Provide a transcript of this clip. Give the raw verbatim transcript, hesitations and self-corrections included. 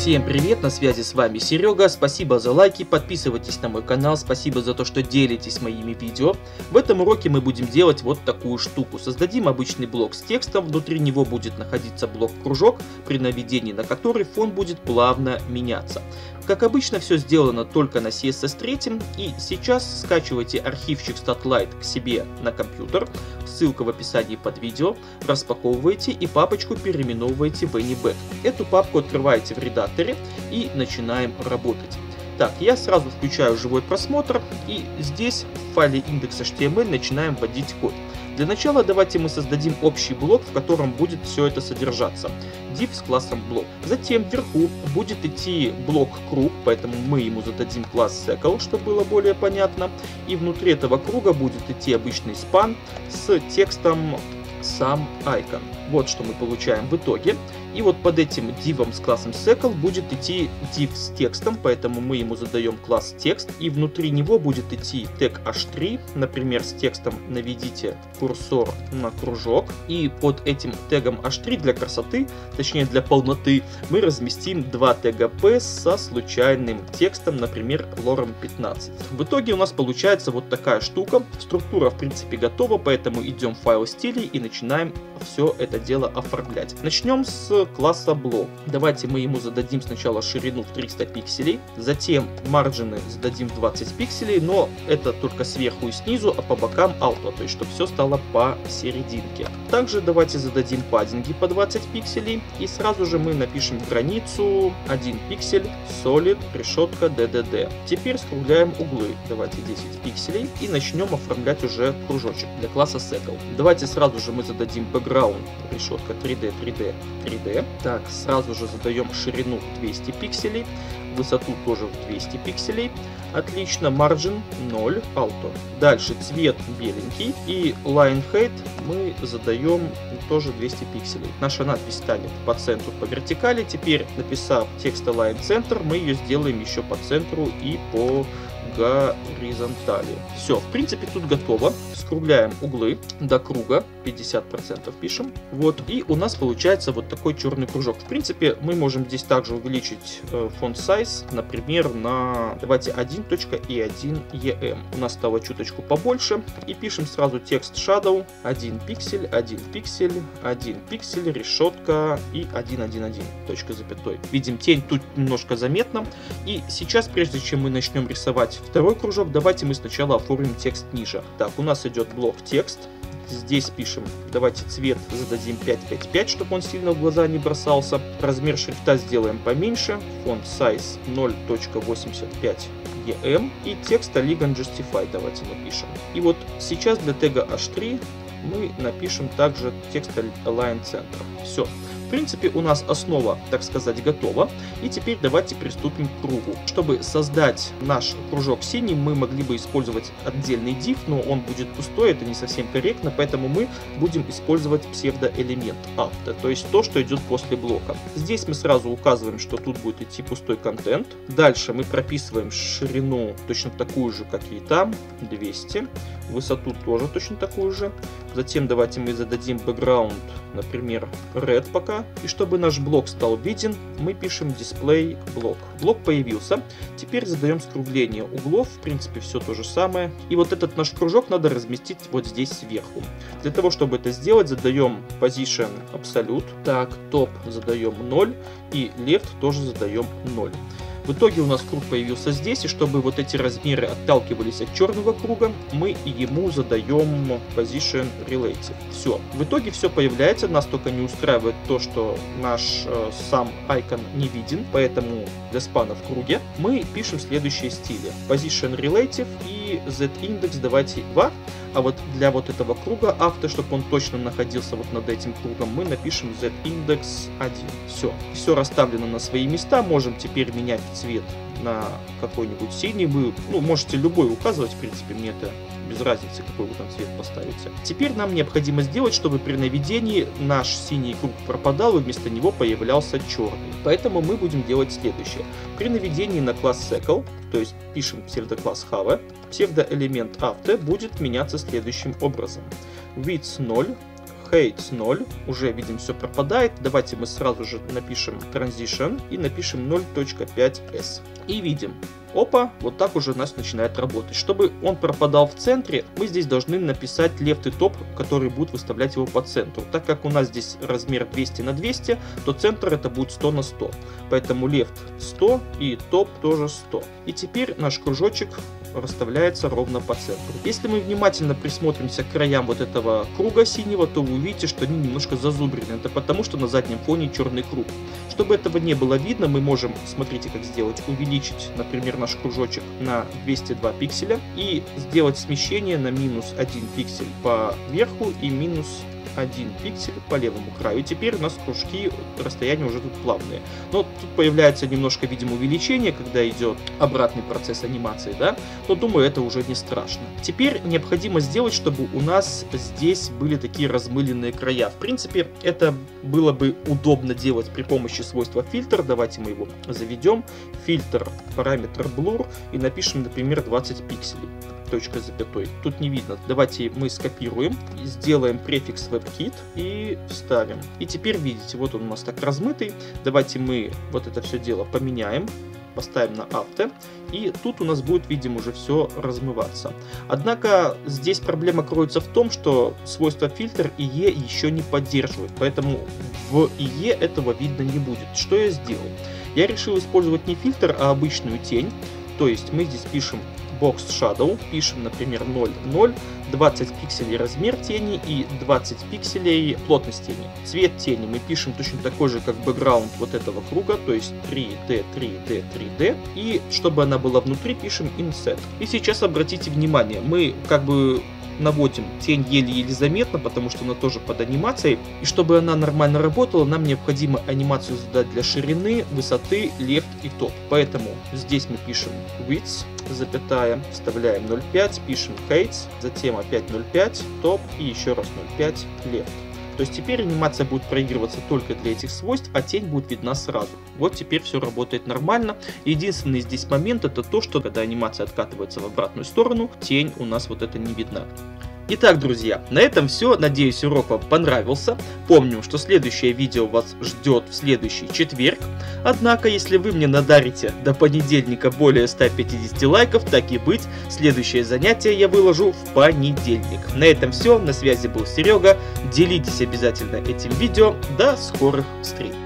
Всем привет, на связи с вами Серега, спасибо за лайки, подписывайтесь на мой канал, спасибо за то, что делитесь моими видео. В этом уроке мы будем делать вот такую штуку. Создадим обычный блок с текстом, внутри него будет находиться блок-кружок, при наведении на который фон будет плавно меняться. Как обычно, все сделано только на си эс эс три, и сейчас скачивайте архивчик StatLight к себе на компьютер, ссылка в описании под видео, распаковываете и папочку переименовываете в AnyBack. Эту папку открываете в редакторе и начинаем работать. Так, я сразу включаю живой просмотр, и здесь в файле index.html начинаем вводить код. Для начала давайте мы создадим общий блок, в котором будет все это содержаться. Div с классом блок. Затем вверху будет идти блок круг, поэтому мы ему зададим класс Circle, чтобы было более понятно. И внутри этого круга будет идти обычный span с текстом сам icon. Вот что мы получаем в итоге. И вот под этим дивом с классом Circle будет идти div с текстом, поэтому мы ему задаем класс текст, и внутри него будет идти тег эйч три, например, с текстом наведите курсор на кружок, и под этим тегом эйч три для красоты, точнее для полноты, мы разместим два тега p со случайным текстом, например, лорем пятнадцать. В итоге у нас получается вот такая штука. Структура в принципе готова, поэтому идем в файл стилей и начинаем все это дело оформлять. Начнем с класса блок. Давайте мы ему зададим сначала ширину в триста пикселей, затем марджины зададим двадцать пикселей, но это только сверху и снизу, а по бокам auto, то есть чтобы все стало посерединке. Также давайте зададим паддинги по двадцать пикселей, и сразу же мы напишем границу один пиксель, solid, решетка, ддд. Теперь скругляем углы, давайте десять пикселей, и начнем оформлять уже кружочек для класса Circle. Давайте сразу же мы зададим background, решетка три дэ, три дэ, три дэ. Так, сразу же задаем ширину в двести пикселей, высоту тоже в двести пикселей. Отлично, margin ноль, auto. Дальше цвет беленький, и line height мы задаем тоже двести пикселей. Наша надпись станет по центру, по вертикали. Теперь, написав текст align center, мы ее сделаем еще по центру и по горизонтали. Все, в принципе, тут готово. Скругляем углы до круга, пятьдесят процентов пишем. Вот, и у нас получается вот такой черный кружок. В принципе, мы можем здесь также увеличить э, font size, например, на, давайте, один и один и эм. У нас стало чуточку побольше. И пишем сразу текст shadow, один пиксель, один пиксель, один пиксель, решетка и один, один, один, точка запятой. Видим, тень тут немножко заметна. И сейчас, прежде чем мы начнем рисовать второй кружок, давайте мы сначала оформим текст ниже. Так, у нас идет блок текст. Здесь пишем, давайте цвет зададим пять пять пять, чтобы он сильно в глаза не бросался. Размер шрифта сделаем поменьше. Font size ноль целых восемьдесят пять и эм. И текст Aligan Justify давайте напишем. И вот сейчас для тега эйч три мы напишем также текст Align Center. Все. В принципе, у нас основа, так сказать, готова. И теперь давайте приступим к кругу. Чтобы создать наш кружок синий, мы могли бы использовать отдельный div, но он будет пустой, это не совсем корректно, поэтому мы будем использовать псевдоэлемент after, то есть то, что идет после блока. Здесь мы сразу указываем, что тут будет идти пустой контент. Дальше мы прописываем ширину точно такую же, как и там, двести. Высоту тоже точно такую же. Затем давайте мы зададим background, например, red пока. И чтобы наш блок стал виден, мы пишем display блок. Блок появился. Теперь задаем скругление углов. В принципе, все то же самое. И вот этот наш кружок надо разместить вот здесь сверху. Для того, чтобы это сделать, задаем position absolute. Так, top задаем ноль. И left тоже задаем ноль. В итоге у нас круг появился здесь, и чтобы вот эти размеры отталкивались от черного круга, мы ему задаем position relative. Все. В итоге все появляется, нас только не устраивает то, что наш э, сам icon не виден, поэтому для спана в круге мы пишем следующие стили. Position relative и z-index давайте два. А вот для вот этого круга авто, чтобы он точно находился вот над этим кругом, мы напишем z-index один. Все. Все расставлено на свои места. Можем теперь менять цвет на какой-нибудь синий. Вы ну, можете любой указывать, в принципе, мне это без разницы, какой вы там цвет поставите. Теперь нам необходимо сделать, чтобы при наведении наш синий круг пропадал и вместо него появлялся черный. Поэтому мы будем делать следующее. При наведении на класс Circle, то есть пишем псевдокласс Have, псевдоэлемент after будет меняться следующим образом. Width ноль, height ноль, уже видим, все пропадает. Давайте мы сразу же напишем transition и напишем ноль точка пять эс. И видим, опа, вот так уже у нас начинает работать. Чтобы он пропадал в центре, мы здесь должны написать left и top, который будет выставлять его по центру. Так как у нас здесь размер двести на двести, то центр это будет сто на сто. Поэтому left сто и top тоже сто. И теперь наш кружочек расставляется ровно по центру. Если мы внимательно присмотримся к краям вот этого круга синего, то вы увидите, что они немножко зазубрены. Это потому, что на заднем фоне черный круг. Чтобы этого не было видно, мы можем, смотрите, как сделать, увеличить, например, наш кружочек на двести два пикселя и сделать смещение на минус один пиксель по верху и минус один пиксель по левому краю. И теперь у нас кружки, расстояния уже тут плавные. Но тут появляется немножко, видимо, увеличение, когда идет обратный процесс анимации, да? Но думаю, это уже не страшно. Теперь необходимо сделать, чтобы у нас здесь были такие размыленные края. В принципе, это было бы удобно делать при помощи свойства фильтр. Давайте мы его заведем. Фильтр, параметр blur и напишем, например, двадцать пикселей. Точка запятой. Тут не видно. Давайте мы скопируем, сделаем префикс WebKit и вставим. И теперь видите, вот он у нас так размытый. Давайте мы вот это все дело поменяем, поставим на авто, и тут у нас будет, видимо, уже все размываться. Однако здесь проблема кроется в том, что свойство фильтр и и и еще не поддерживает, поэтому в и и этого видно не будет. Что я сделал? Я решил использовать не фильтр, а обычную тень. То есть мы здесь пишем Box Shadow, пишем, например, ноль ноль, двадцать пикселей размер тени и двадцать пикселей плотность тени. Цвет тени мы пишем точно такой же, как бэкграунд вот этого круга, то есть три дэ, три дэ, три дэ. И чтобы она была внутри, пишем Inset. И сейчас обратите внимание, мы как бы наводим тень еле-еле заметно, потому что она тоже под анимацией. И чтобы она нормально работала, нам необходимо анимацию задать для ширины, высоты, left и top. Поэтому здесь мы пишем width, запятая, вставляем ноль целых пять, пишем height, затем опять ноль целых пять, top и еще раз ноль целых пять, left. То есть теперь анимация будет проигрываться только для этих свойств, а тень будет видна сразу. Вот теперь все работает нормально. Единственный здесь момент это то, что когда анимация откатывается в обратную сторону, тень у нас вот это не видна. Итак, друзья, на этом все. Надеюсь, урок вам понравился. Помним, что следующее видео вас ждет в следующий четверг. Однако, если вы мне надарите до понедельника более ста пятидесяти лайков, так и быть, следующее занятие я выложу в понедельник. На этом все. На связи был Серега. Делитесь обязательно этим видео. До скорых встреч.